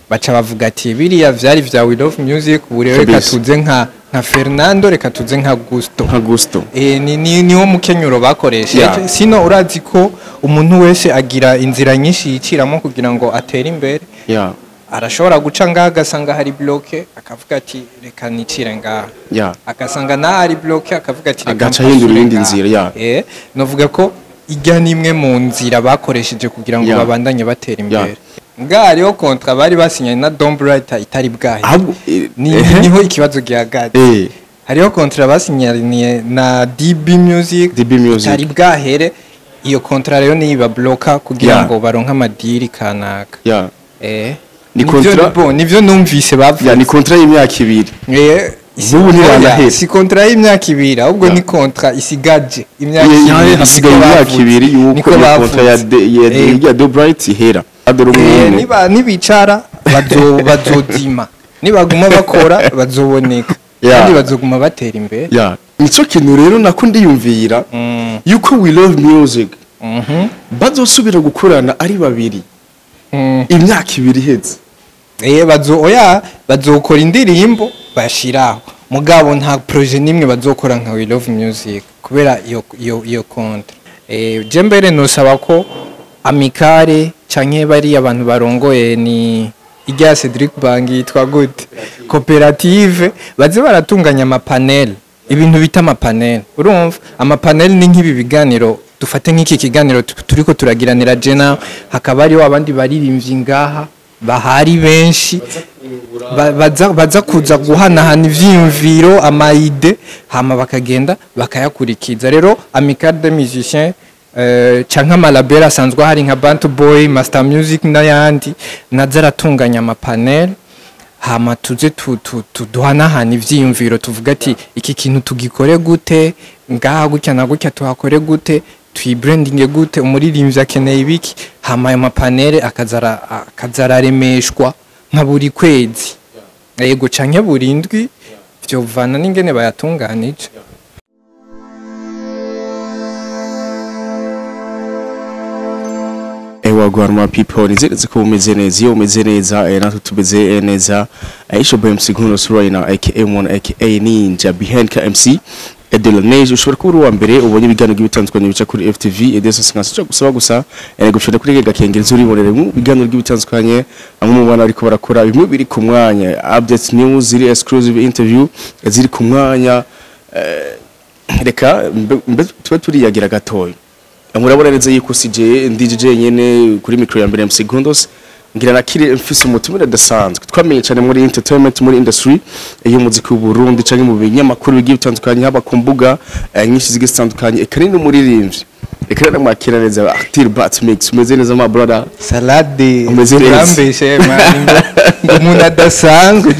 baca bavuga ati biriya vyari vya We Love Music ubu rero reka tuze nka Fernando reka tuze nka Gusto niwo mukenyuro bakoresheje sino urazi ko umuntu wese agira inzira nyinshi yiciramo kugira ngo atere imbere arashobora guca ngaha agasanga hari bloke akavuga ati reka nicire ngaha agasanga na hari bloke akavuga ati reka agaca hindura indi nzira novuga ko ijya nimwe mu nzira bakoresheje kugira ngo babandanye batera imbere ngaha hariho kontra bari basinyanye na Dombright itari bwahe niho ikibazo gihagaze hariho kontra basinyanye na DB Music itari bwahere iyo kontra rero niba bloka kugira ngo baronka amadiri kanaka nivyo numvise bavuga ni kontra y'imyaka 2 Zubu nirana si kontra y'imyaka 2 ahubwo ni kontra isigaje imyaka 2 yuko kontra ya Dombright ihera nibicara bazodima nibaguma bakora bazoboneka kandi bazoguma batera imbere nico kintu rero nako ndiyumvira yuko We Love Music bazosubira gukorana ari babiri imyaka 2 iheze bazokora indirimbo bashiraho mugabo nta projet nimwe bazokora nka We Love Music kubera iyo kontra je mbere nosaba ko amikare canke bari abantu barongoye ni irya Cedric Bangi yitwa gute cooperative baze baratunganya amapanel ibintu bita amapanel urumva amapanel ni nk'ibi biganiro dufate nk'iki kiganiro turiko turagiranira jena hakaba ari abandi baririmbyi ngaha bahari benshi baza kuza guhanahana ivyiyumviro amaide hama bakagenda bakayakurikiza rero amicale des musiciens canke amalabel asanzwe hari nka Bantu Boy Master Music n'ayandi nazaratunganya amapanel hama tuze duhanahana ivyiyumviro tuvuga ati iki kintu tugikore gute ngaha gutya na gutya tuhakore gute twibrandinge gute umuririmbyi akeneye ibiki hama ayo mapanel akazararemeshwa nka buri kwezi yego canke burindwi vyovana n'ingene bayatunganije wagwarma people nizeretse ko umeze neza iyo umeze neza natwe tubeze neza Aisha BMC Guno Surayina aka Mon aka Ninja behind KMC Edelanege ushobora kuba uwa mbere ubonye ibiganiro bitandukanye bica kuri FTV edesa singasije gusaba gusa gushobora kuri gakengera uri borere mu biganiro bitandukanye amwe mu bana ariko barakora bimwe biri ku mwanya updates news ziri exclusive interview ziri ku mwanya reka tuba turiyagira gatoya murabona neza yuko CJ DJ nyene kuri micro ya mbere MC Gundos ngira nakire mfise umutumire dasanzwe twamenye cyane muri entertainment muri industry iyo muziki w'u Burundi canke mu binyamakuru bigiye bitandukanye haba ku mbuga nyinshi zigitandukanye ekanini umuririmbyi ekanini mwakira neza Arthur Bat Mix umeze neza my brother salade umeze umuntu adasanzwe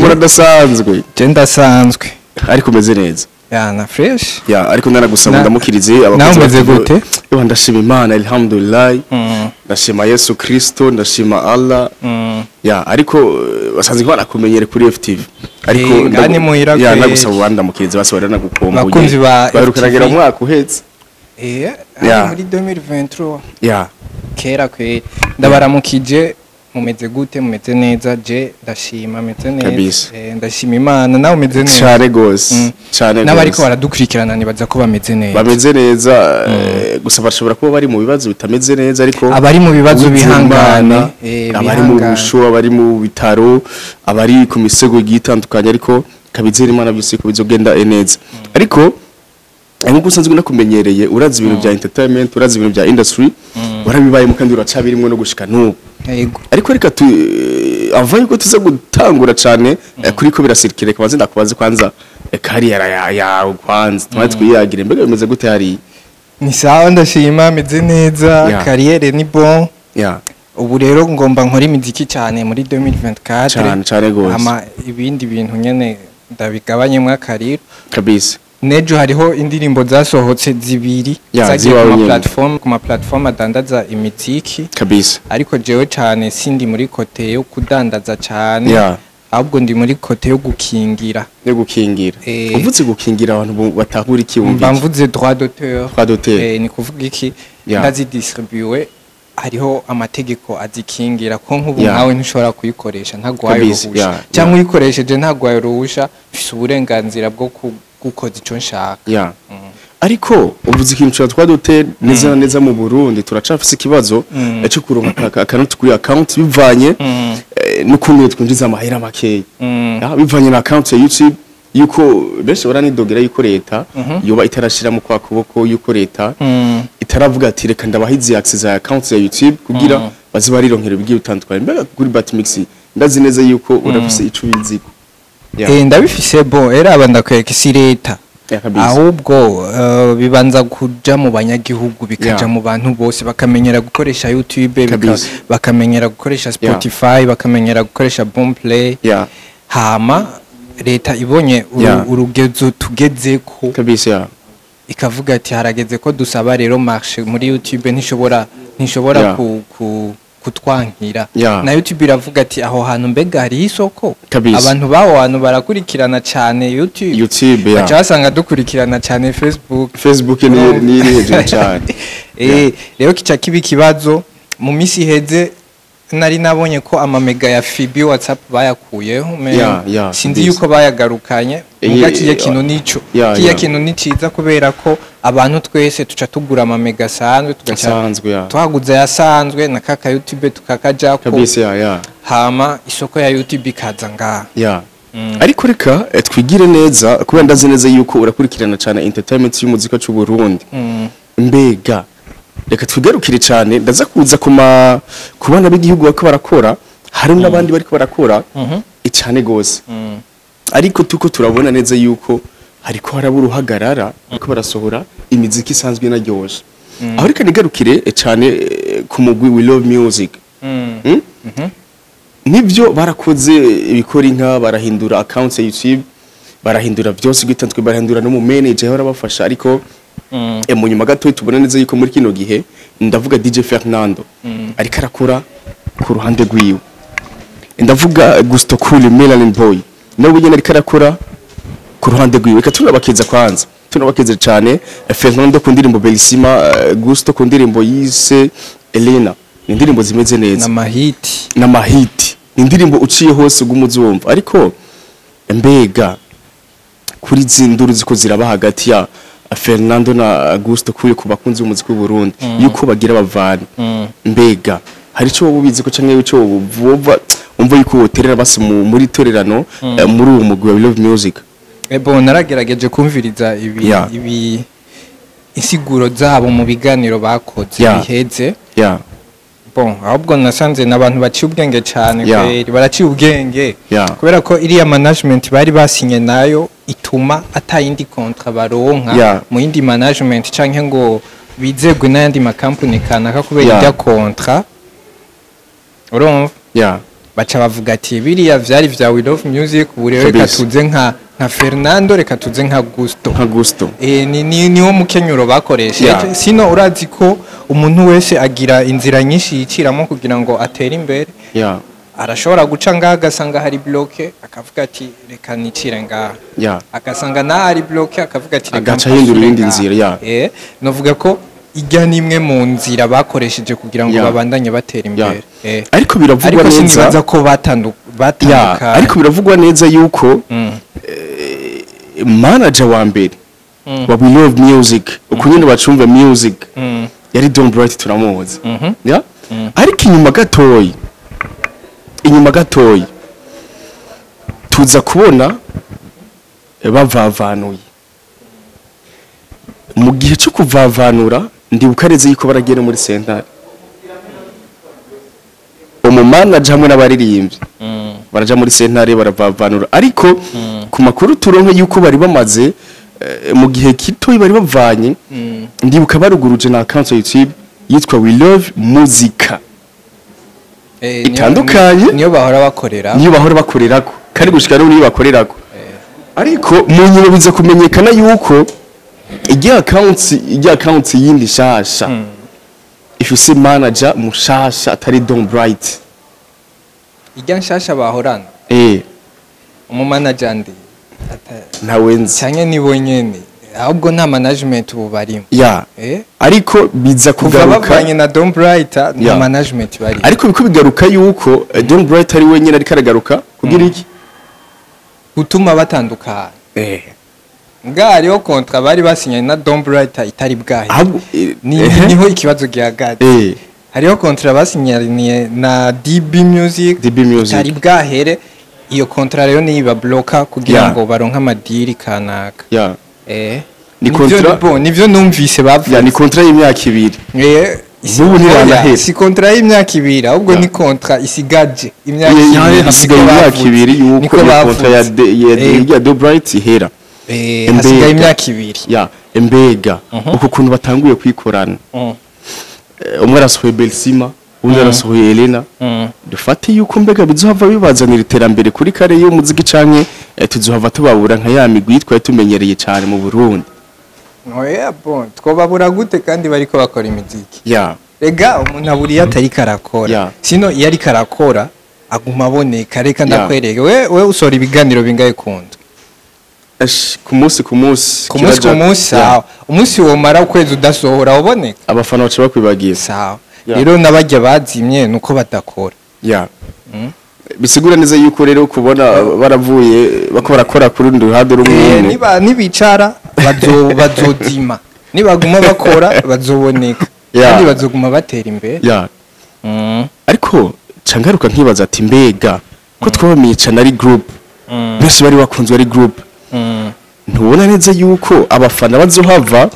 je ndasanzwe ariko umeze neza na fresh ariko ndanagusaba ndamukirize abakozi gute ndashima Imana alhamdulillah ndashima Yesu Kristo ndashima Allah ariko basanzwe banakumenyere kuri FTV ariko ngani muhira ko nagusaba bandamukirize basubira nagukomba bakunzi ba barukaragira umwaka uhetse muri 2023 kera kwe ndabaramukije mumeze gute mumeze neza je ndashima meze neza ndashima Imana nawe umeze neza cyane gose cyane n'abariko baradukurikirana nibaza ko bameze neza gusa bashobora kuba bari mu bibazo bitameze neza ariko abari mu bibazo bihangana abari mu busho abari mu bitaro abari ku misego gitandukanye ariko kabizera Imana byose ko bizogenda neza ariko nkuko usanzwe nakumenyereye urazi ibintu bya entertainment urazi ibintu bya industry warabibayemo kandi uracabirimo no gushika n'ubu ariko reka avaye ko tuza gutangura cyane kuri ko birasirikire kabanze ndakubaze kwanza kariyera ya kwanza tumaze twiyagire mbega bimeze gute hari ni sawa ndashima meze neza kariyere ni bon ubu rero ngomba nkora imiziki cyane muri 2024 cyane gose ama ibindi bintu nyene ndabigabanyemo akariro kabisa nejo hariho indirimbo zasohotse zibiri zagiye ku ma platform adandaza imiziki kabisa ariko jewe cyane sindi muri kote yo kudandaza cyane ahubwo ndi muri kote yo gukingira uvuze gukingira abantu batahura iki mvuze droit d'auteur ni kuvuga iki ndazi distribuer hariho amategeko azikingira ko nk'ubu Yeah. nawe ntushobora kuyikoresha ntagwaye Kabisa, uruhusha yeah, cyangwa uyikoresheje ntagwaye uruhusha mfise uburenganzira bwo gukoza ico nshaka. Yeah. Ariko uvuze ikintu twadote neza na neza mu Burundi turacafise ikibazo cyo kuronka akantu kuri account bivanye n'ukuntu twinjiza amahera makeya. Bivanye na account ya YouTube yuko benshi baranidogera yuko leta yoba itarashira mu kwa kuboko yuko leta itaravuga ati reka ndabahizi access ya account ya YouTube kugira bazi barironkera bigiye bitandukanye. Mbega kuri Batmix ndazi neza yuko urafise ico biziko. Ndabifise bo era abandakwereka isi leta. Ahubwo bibanza kuja mu banyagihugu bikaja mu bantu bose bakamenyera gukoresha YouTube bakamenyera gukoresha Spotify bakamenyera gukoresha Boomplay hama leta ibonye urugezo tugezeko kabisa ikavuga ati harageze ko dusaba rero marché muri YouTube ntishobora kutwankira na YouTube iravuga ati aho hantu mbega hari isoko abantu baho hantu barakurikirana cyane YouTube bacha basanga dukurikirana cyane Facebook ni hejuru cyane rero kica kibi kibazo mu misi heze nari nabonye ko amamega ya Fibi WhatsApp bayakuyeho sinzi yuko bayagarukanye muga kiya kintu nico kiya kintu niciza kubera ko abantu twese tuca tugura amamega sanzwe tugacanzwe twaguze yasanzwe na kaka YouTube tukakaja ko hama isoko ya YouTube ikaza nga ariko reka twigire neza kubera ndazi neza yuko urakurikirana cyane entertainment y'umuzika cy'u Burundi mbega reka twigarukire cyane ndaza kuza kubana b'igihugu bako barakora hari n'abandi bariko barakora cyane gose ariko tuko turabona neza yuko hariko harabura uhagarara bariko barasohora imiziki isanzwe naryoshe aho reka nigarukire cyane ku mugwi We Love Music nibyo barakoze ibikora inka barahindura account ya YouTube barahindura byose gitantwe barahindura no mu manager aho rabafasha ariko mu nyuma gato tubona neza yuko muri kino gihe ndavuga DJ Fernando ariko arakora ku ruhande rwiwe ndavuga Gusto Cool Melanin Boy nawe nyine ariko arakora ku ruhande rwiwe reka tunabakeza kwanza tunabakeze cyane Fernando ku ndirimbo Bellissima Gusto ku ndirimbo yise Elena ni indirimbo zimeze neza na mahiti ni indirimbo uciye hose ugumuzumva ariko mbega kuri zinduru ziko ziraba hagati ya Fernando na Gusto kuye ku bakunzi b'umuziki w'u Burundi yuko bagira bavana mbega hari cyo bubizi ko canke cyo buvuva umva yuko woterera basi muri torerano muri uwo mugwi wa Love Music bon naragerageje kumviriza ibi insiguro zabo mu biganiro bakoze biheze bon ahubwo nasanze nabantu baciye ubwenge cyane kweri baraciye ubwenge kubera ko iriya management bari basinye nayo ituma atayindi kontra baronka mu yindi management canke ngo bizegwe n'andi makampuni kanaka kubera ijya kontra urumva baca bavuga ati biriya vyari vya We Love Music uburero reka tuze nka Fernando reka tuze nka Gusto niwo mukenyuro bakoresheje sino urazi ko umuntu wese agira inzira nyinshi yiciramo kugira ngo atere imbere arashobora guca ngaha agasanga hari bloke akavuga ati reka nicire ngaha agasanga na hari bloke akavuga ati reka agahindura indi nzira novuga ko ijya nimwe mu nzira bakoresheje kugira ngo babandanye batera imbere ariko biravugwa neza ko batandukana ariko biravugwa neza yuko manager wa mbere wa We Love Music ukunyene bacumva music yari Don Bright turamuzi ariko inyuma gatoyi tuza kubona bavavanuye mu gihe cyo kuvavanura ndibukareze yuko baragera muri sentare umumanager hamwe n'abaririmbyi baraja muri sentare baravavanura ariko ku makuru turonke yuko bari bamaze mu gihe kito bari bavanye ndibuka baruguruje na account ya YouTube yitwa We Love MUZIKA itandukanye niyo bahora bakorerako kandi gushika no niyo bakorerako ariko mu nyuma biza kumenyekana yuko ijya account yindi shasha ifise manager mushasha atari Don Bright ijya nshasha bahorana umu manager ndi ntawenzi cyane nibo nyene ahubwo nta management ubu barimo ya ariko biza kuva kugaruka bavanye na Don Brighter nta management bari ariko biko bigaruka yuko Don Brighter ari wenyine ari karagaruka kugira iki gutuma batandukana ngariyo kontra bari basinyanye na Don Brighter itari bwahe niho ikibazo gihagaze hariho kontra basinyanye na DB Music itari bwahere iyo kontra rero niba bloka kugira ngo baronke amadiri kanaka ni kontra nivyo numvise bavuze ni kontra y'imyaka 2 ubu ntiranahera si kontra y'imyaka 2 ahubwo ni kontra isigaje imyaka 2 hasigaye imyaka 2 yuko kontra ya Don Bright ihera hasigaye imyaka 2 embega uko kuntu batanguye kwikorana umwe arasohoye Belsima undi arasohoye Elena dufate yuko mbega bizohava bibazanira iterambere kuri kare y'umuziki canke tuzohava tubabura nka ya migwi twari tumenyereye cyane mu Burundi twababura gute kandi bariko bakora imiziki rega umuntu aburiye atari karakora sino iyo ari karakora aguma aboneka reka ndakwereke we usora ibiganiro bingaye kundi ku munsi umunsi womara ukwezi udasohora uboneka abafana baca bakwibagiye sawa rero nabajya bazimye nuko badakora bisigura neza yuko rero kubona baravuye bako barakora kuri rundi ruhande rumwe nibicara bazodima nibaguma bakora bazoboneka kandi bazoguma batera imbere ariko cangaruka nkibaza ati mbega ko twabamica nari group bose bari bakunzwe ari group ntubona neza yuko abafana bazohava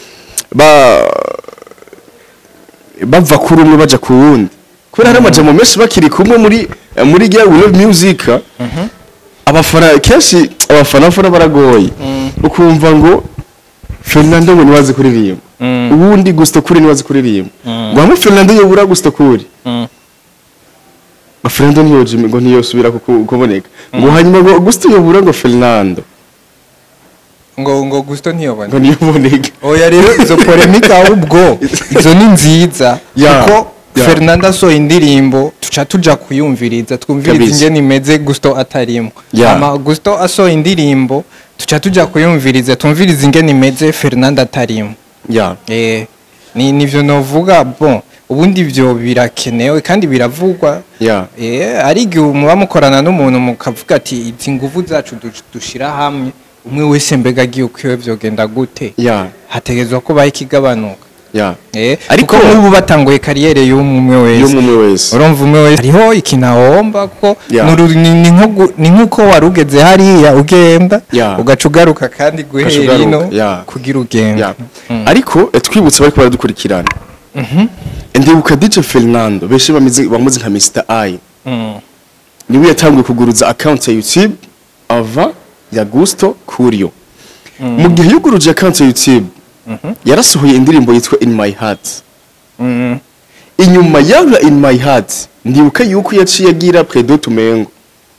bava kuri umwe baja ku wundi kubera hari amajambo menshi bakiri kumwe muri ya MUZIKA abafana kenshi abafana baragoye ukumva ngo Fernando ngo niwaze kuririmba ubundi Gusto kuri niwaze kuririmba ngo hamwe Fernando yobura Gusto kuri Fernando niyojime ngo niyosubira kuboneka ngo hanyuma ngo Gusto yobura ngo Fernando ngo Gusto ntiyobona ngo niyoboneka oya rero izo polemika ahubwo izo ni nziza kuko Fernando so indirimbo tuca tuja kuyumviriza twumviriza ingene imeze Gusto atarimo ama Gusto aso indirimbo tuca tuja kuyumviriza tumviriza ingene imeze Fernando atarimo nivyo novuga bon ubundi byo birakenewe kandi biravugwa ari igihe muba mukorana n'umuntu mukavuga ati izi nguvu zacu dushira hamwe umwe wese mbega agiye uko byogenda gute hategezwa ko baye kigabanuka ariko ubu batanguye kariyere y'umwe wese urumva umwe wese hariho ikinahomba ko ni nkuko warugeze hariya ugenda ugaca ugaruka kandi guhera ino kugira ugenda ariko twibutse bariko baradukurikirana ndibuka DJ Fernando beshe bamuzi nka Mr I niwe yatanguye kuguruza account ya YouTube ava ya Gusto Kurio mu gihe yuguruje account ya YouTube yarasohoye indirimbo yitwa In My Heart inyuma ya In My Heart ndibuka yuko yaciye agira Predo Tumengo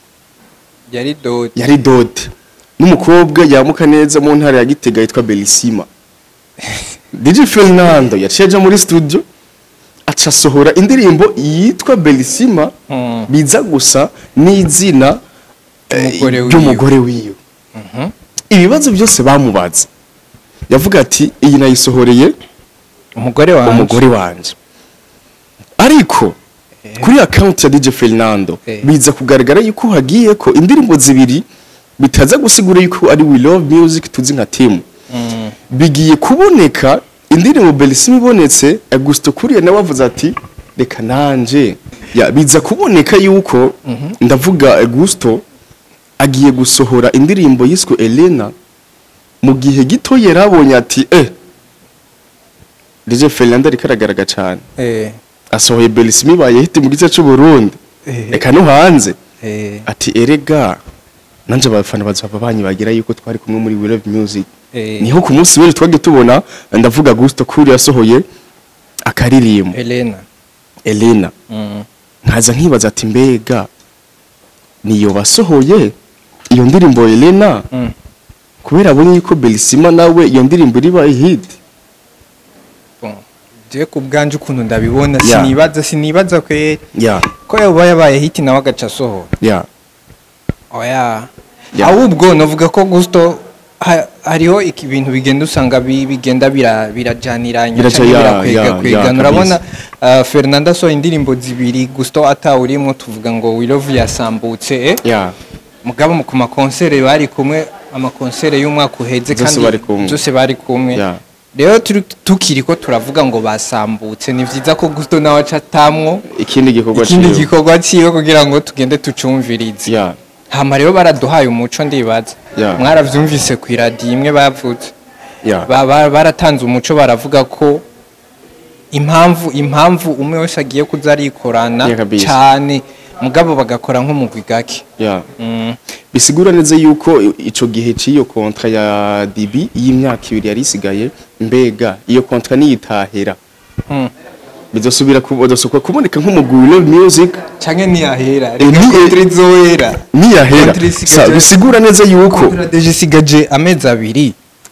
yari Dode n'umukobwa yamuka neza mu ntara ya Gitega yitwa Belsima DJ Fernando yaciye aja muri studio aca sohora indirimbo yitwa Belsima biza gusa n'izina y'umugore wiwe ibibazo byose bamubaza yavuga ati iyi nayisohoreye umugore wanje ariko kuri account ya DJ Fernando biza kugaragara yuko hagiye ko indirimbo zibiri bitaza gusigura yuko ari We Love Music tuzi nka team bigiye kuboneka indirimbo Belsima ibonetse Gusto Kurio nawe avuze ati reka nanje biza kuboneka yuko ndavuga Gusto agiye gusohora indirimbo yiswe Elena mu gihe gito yarabonye ati DJ Fernando ari karagaraga cyane asohoye Belsima baye hiti mu gice cy'u Burundi reka no hanze ati erega nanje abafana bazava banyibagira yuko twari kumwe muri We Love Music niho ku munsi w'ejo twage tubona ndavuga Gusto Kurio yasohoye akaririmbo Elena nkaza nkibaza ati mbega niyo basohoye iyo ndirimbo Elena kubera abonye yuko Belsima nawe iyo ndirimbo iri baye hit je kubganje ukuntu ndabibona sinibaza ko yabaye hit nawe agaca soho oya ahubwo novuga ko Gusto hariho ibintu bigenda usanga bigenda birajaniranya Biraja, cyangwa ya, kwigana urabona kabisa. Fernanda so indirimbo zibiri gusto atawurimo tuvuga ngo we love yasambutse mugabo mu kuma concert bari kumwe amakonsere y'umwaka uheze kandi zose bari kumwe rero tukiriko turavuga ngo basambutse ni vyiza ko gusto nawe acatamwo ikindi gikorwa ciwe kugira ngo tugende tucumvirize hama rero baraduhaye umuco ndibaza mwaravyumvise ku radio imwe bavuze baratanze umuco baravuga ko impamvu umwe wese agiye kuza arikorana cyane mugabo bagakora nk'umugwi gake bisigura neza yuko ico gihe ciyo kontra ya DB y'imyaka 2 yari isigaye mbega iyo kontra niyitahera bizosubira kuboneka nk'umugwi wa music canke niyahera kontra izohera niyahera bisigura neza yuko isigaje amezi abiri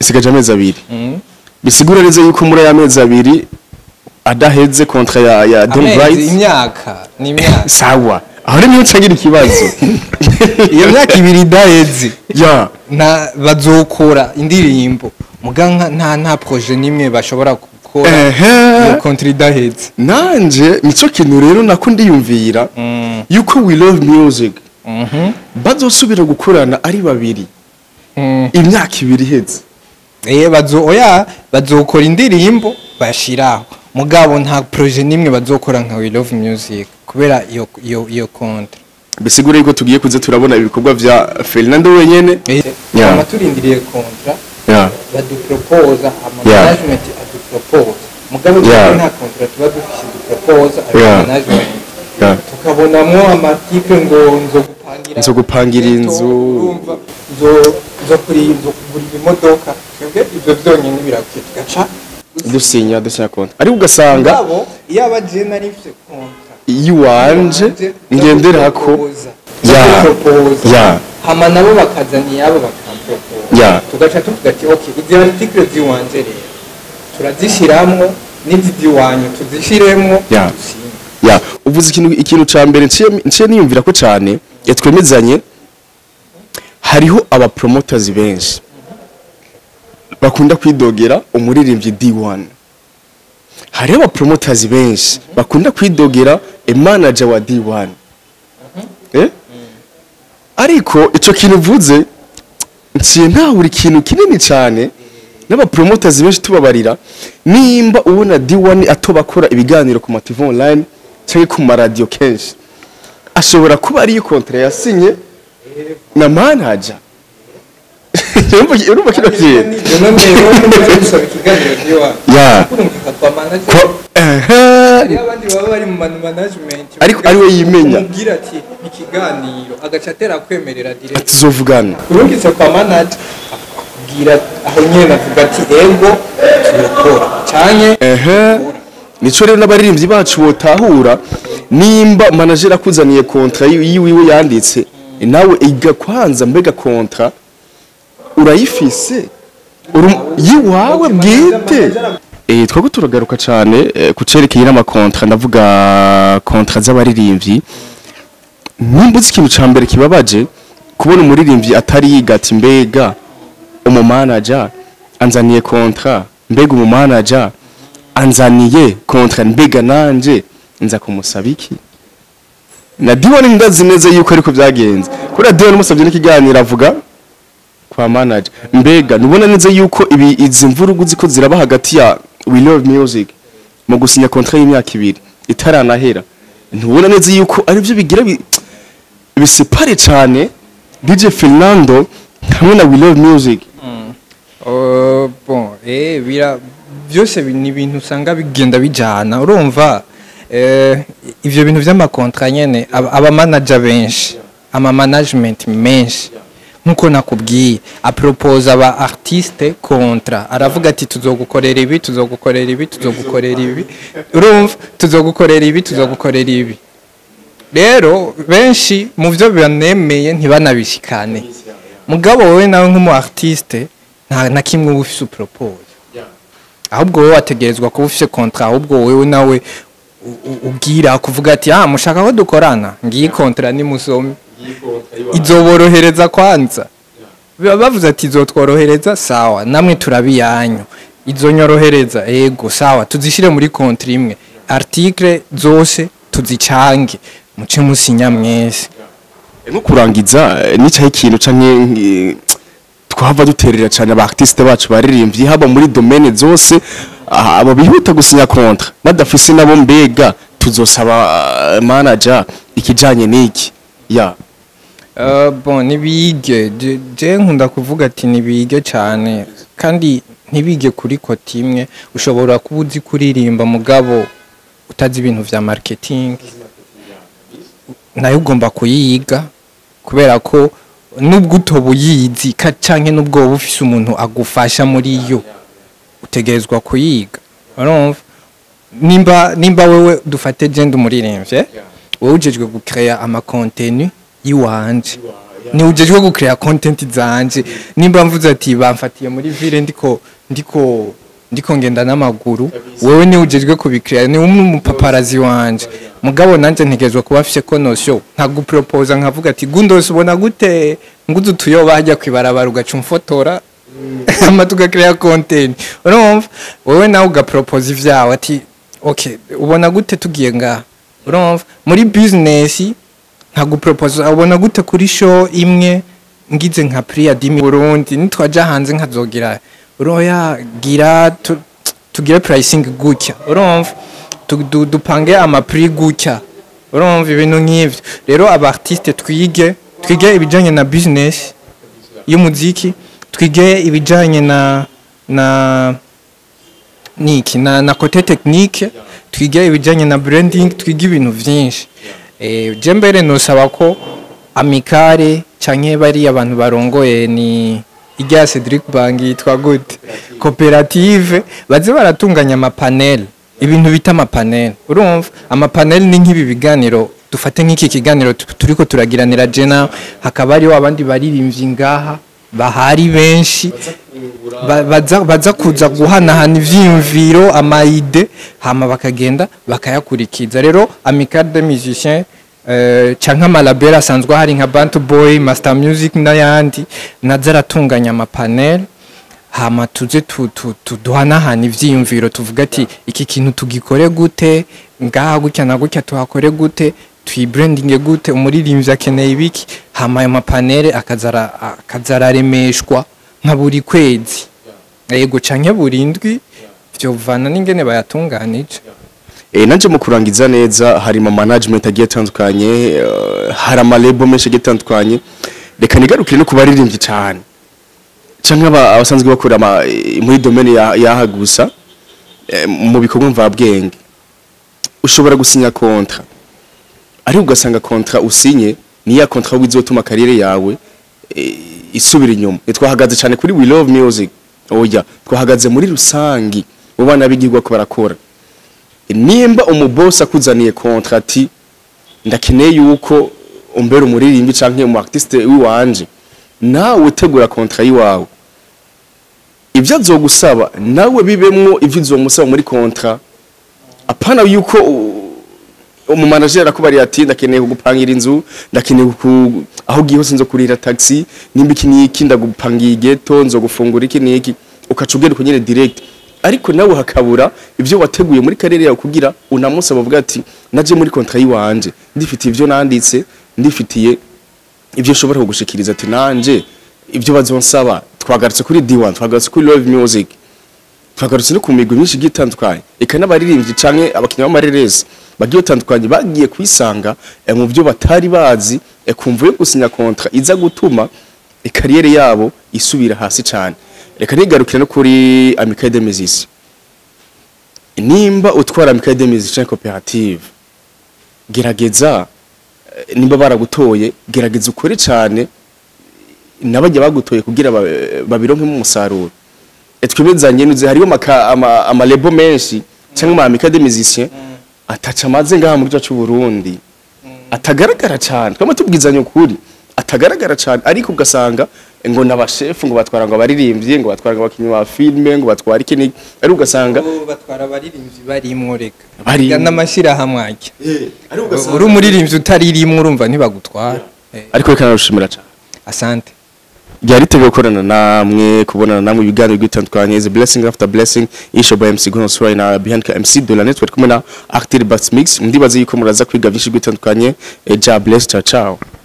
bisigura neza yuko muri aya mezi abiri adaheze kontra ya Don't Right imyaka sawa aho niyo ncagira ikibazo iyo myaka ibiri idaheze na bazokora indirimbo muganka nta projet nimwe bashobora gukora iyo kontra idaheze nanje nico kintu rero nako ndiyumvira yuko we love music bazosubira gukorana ari babiri imyaka ibiri iheze bazokora indirimbo bashiraho mugabo nta projet nimwe bazokora nka we love music kubera iyo kontra bisigura yuko tugiye kuze turabona ibikorwa vya Fernando wenyene turindiriye kontra badupropose management adupropose mugabo nta kontra tuba dufise dupropose management tukabonamo amatipe ngo nzo gupangira inzu nzo kugura imodoka twebwe ivyo vyonyene birakwiye tugaca dusinya kontra ari ugasanga iyo abaje nari mfise kontra iwanje ngenderako hama nabo bakazaniye abo bakampropose tugaca tuvuga ati okay izi article ziwanje rero turazishiramwo n'iziwanyu tuzishiremwo uvuze ikintu ca mbere nciye niyumvira ko cane yatwemezanye hariho aba promoters benshi bakunda kwidogera umuririmbyi D1 hariho aba promoters benshi bakunda kwidogera manager wa D1 ariko ico kintu uvuze nciye ntahura ikintu kinini cyane n'aba promoters benshi tubabarira nimba ubona D1 atobakora ibiganiro ku TV online cyangwa ku radio kenshi ashobora kuba ari kontra yasinye na manager urumva kino kintu ariko ari we yimenya umubwira ati ikiganiro agacatera kwemerera direct tuzovugana urungitse kwa manager akubwira aho nyene avuga ati ego tuyokora cyane nico rero n'abaririmbyi bacu botahura nimba manager akuzaniye kontra yiwiwe yanditse nawe iga kwanza mbega kontra urayifise yiwawe bwite twako turagaruka cyane kucerekeye n'amakontra ndavuga kontra z'abaririmbyi nimbuze ikintu ca mbere kibabaje kubona umuririmbyi atari yigati mbega umumanager anzaniye kontra mbega umumanager anzaniye kontra mbega nanje nza kumusaba iki na D1 ndazi neza yuko ariko byagenze kuri D1 musabye n'ikiganiro avuga kwa manager mbega nubona neza yuko izi mvurugu ziko ziraba hagati ya we love music mu gusinya kontra y'imyaka 2 itaranahera ntubona neza yuko ari byo bigira bisipare cyane DJ Fernando hamwe na we love music bon byose ni ibintu usanga bigenda bijana urumva ivyo bintu vy'amakontra nyene aba manager benshi ama management menshi nkuko nakubwiye apropose aba artiste kontra aravuga ati tuzogukorera ibi urumva tuzogukorera ibi rero benshi mu byo banemeye ntibanabishikane mugabo wowe nawe nk'umu artiste na kimwe ufise propose ahubwo wowe wategerezwa kuba ufise kontra ahubwo wowe nawe ubwira kuvuga ati mushaka ko dukorana ngiyi kontra ni musomi izoborohereza kwanza bavuze ati izotworohereza sawa namwe turabiyanyu izonyorohereza ego sawa tuzishire muri kontra imwe article zose tuzicange muce musinya mwese nko kurangiza nicaye ikintu canke twahava duterera cyane aba artiste bacu baririmbye haba muri domaine zose abo bihuta gusinya kontra badafise nabo mbega tuzosaba manager ikijanye niki ya bon nibige je nkunda kuvuga ati nibige cyane kandi ntibige kuri kote imwe ushobora kuba uzi kuririmba mugabo utazi ibintu vya marketing nayo ugomba kuyiga kubera ko nubwo utobuyizi canke nubwo ufise umuntu agufasha muri yo utegerezwa kuyiga urumva nimba wewe dufate genda umuririmbye wowe ujejwe gucreate ama contenu yiwanje ni ujejwe gucreate content zanje nimba mvuze ati bamfatiye muri ville ndiko ngenda n'amaguru wewe ni ujejwe kubicreate ni umwe paparazi wanje mugabo nanje ntegezwe kuba afise konosyo nkagupropose nkavuga ati gundose ubona gute nguzu tuyo bajya kwibarabara ugaca umfotora ama tugacreate content urumva wewe nawe ugapropose ivyawe ati okay ubona gute tugiye nga urumva muri business nkagupropose ubona gute kuri show imwe ngize nka priya dimi Burundi nitwaja hanze nkazogira uroya gira tugira pricing gutya urumva dupange ama prix gutya urumva ibintu nk'ivyo rero aba artiste twige ibijanye na business y'umuziki twige ibijanye na côté technique twige ibijanye na branding twige ibintu vyinshi je mbere nosaba ko amicale canke bari abantu barongoye ni ijya Cedric Bangi yitwa gute cooperative baze baratunganya amapanel ibintu bita amapanel urumva amapanel ni nk'ibi biganiro dufate nk'iki kiganiro turiko turagiranira jena hakaba ari abandi baririmbyi ngaha bahari benshi baza kuza guhanahana ivyimviro amaide hama bakagenda bakayakurikiza rero amicale des musiciens canka malabera asanzwe hari nka Bantu Boy Master Music n'ayandi nazaratunganya amapanel hama tuze tuduhanahana ivyiyumviro tuvuga ati iki kintu tugikore gute ngaha gutya na gutya tuhakore gute twibrandinge gute umuririmbyi akeneye ibiki hama ayo mapanel akazararemeshwa nka buri kwezi yego canke burindwi vyovana n'ingene bayatunganije nanje mu kurangiza neza hari ma management agiye atandukanye hari ama label menshi agiye atandukanye reka nigarukire no kubaririmbyi cyane canke abasanzwe bakora muri domaine yahagusa mu bikorwa mva bwenge ushobora gusinya kontra ari ugasanga kontra usinye ni ya kontra wizotuma karire yawe isubira inyuma twahagaze cyane kuri We Love Music oya twahagaze muri rusangi ubana bigirwa ko barakora nimba umuboss akuzaniye contrat ndakeneye yuko umbera umuririmbi canke umu artiste wiwanje nawe utegura contrat yiwawe ivyo azogusaba nawe bibemwo ivyo uzomusaba muri contrat apana yuko umu manager akubari ati ndakeneye kugupangira inzu ndakeneye aho giye hose nzo kurira taxi nimba iki niki ndagupangiye geto nzo gufungura iki niki ukacugera kunyene direct ariko nawe hakabura ivyo wateguye muri karere yawe kugira unamusaba bavuga ati naje muri contrat yiwanje ndifitiye ivyo nanditse ndifitiye ivyo shobora kugushikiriza ati nanje ivyo bazonsaba twagarutse kuri D1 twagarutse kuri Love Music twagarutse no ku migwi myinshi gitandukanye eka n'abaririmbyi canke abakinya b'amareresi bagiye tandukanye bagiye kwisanga mu byo batari bazi kumvuye gusinya contrat iza gutuma kariyere yabo isubira hasi cyane reka nigarukire no kuri Amicale des Musiciens nimba utwara Amicale des Musiciens coopérative gerageza nimba baragutoye gerageza ukore cyane nabajya bagutoye kugira babironke mu musaruro etwebezanye nuze hariyo ama label menshi cyangwa Amicale des Musiciens ataca maze ngaha muri cyo Burundi atagaragara cyane twama tubwizanye ukuri atagaragara cyane ariko ugasanga ngo nabashefu ngo batwara ngo baririmbye ngo batwara abakinyi ba filme ngo batwara iki ari ugasanga batwara baririmbyi barimwo reka bari n'amashira hamwake ari ugasanga uri umuririmbyi utaririmwe urumva ntibagutwara ariko reka narushimira cyane asante byari tege gukorana namwe kubonana namwe ibiganiro bitandukanye is a blessing after blessing isho by MC Guno Swai na behind MC de la network kumwe na Active Bass Mix ndibaze yuko muraza kwiga byinshi bitandukanye ja bless ciao ciao